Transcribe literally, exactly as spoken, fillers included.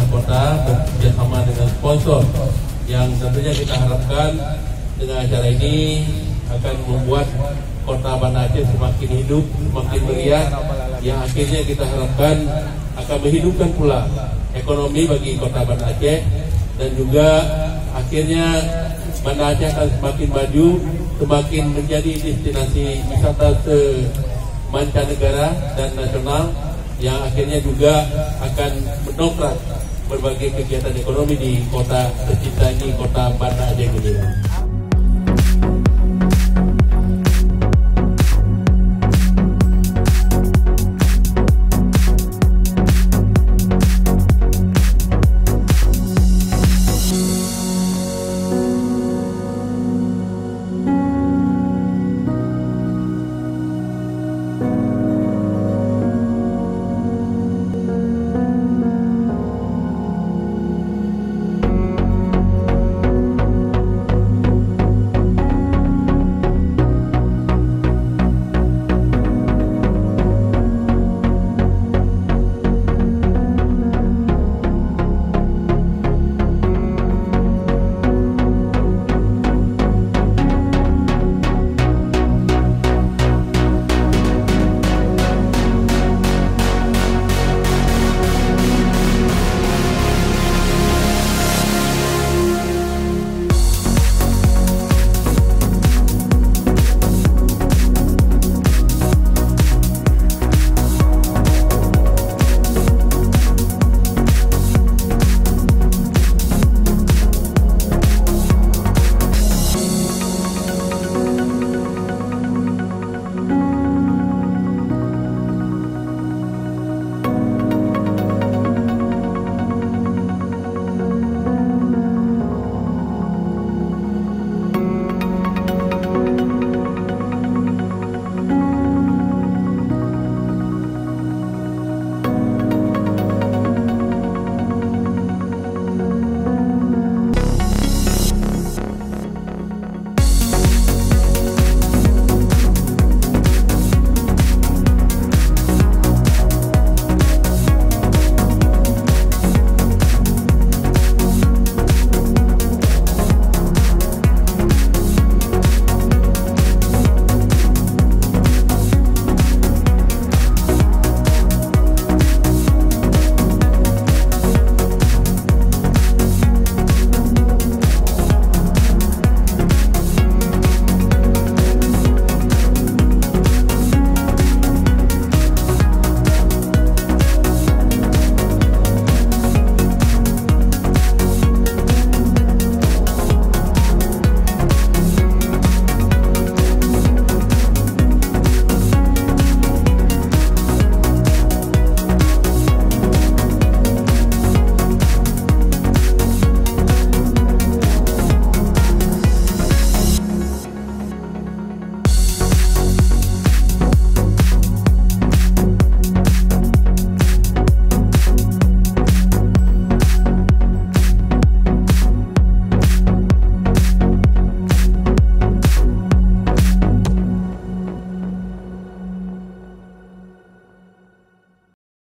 kota bekerjasama dengan sponsor yang tentunya kita harapkan dengan acara ini akan membuat kota Banda Aceh semakin hidup, semakin meriah, yang akhirnya kita harapkan akan menghidupkan pula ekonomi bagi kota Banda Aceh, dan juga akhirnya Banda Aceh akan semakin maju, semakin menjadi destinasi wisata semancanegara dan nasional, yang akhirnya juga akan mendongkrak berbagai kegiatan ekonomi di kota tercinta ini, kota Banda Aceh ini.